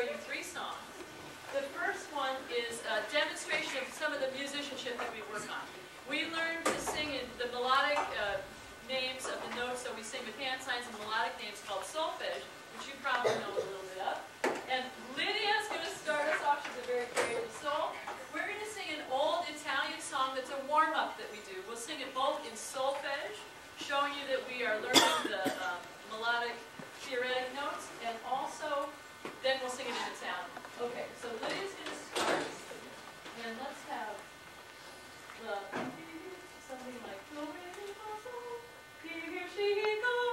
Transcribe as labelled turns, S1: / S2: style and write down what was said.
S1: you 3 songs. The first one is a demonstration of some of the musicianship that we work on. We learned to sing in the melodic names of the notes that we sing with hand signs and melodic names called solfege, which you probably know a little bit of. And Lydia's going to start us off. She's a very creative soul. We're going to sing an old Italian song that's a warm-up that we do. We'll sing it both in solfege, showing you that we are learning the melodic theoretic notes, and also then we'll sing it in Italian. Okay, so Lydia's going to start, and let's have something like do re mi fa sol, here she goes.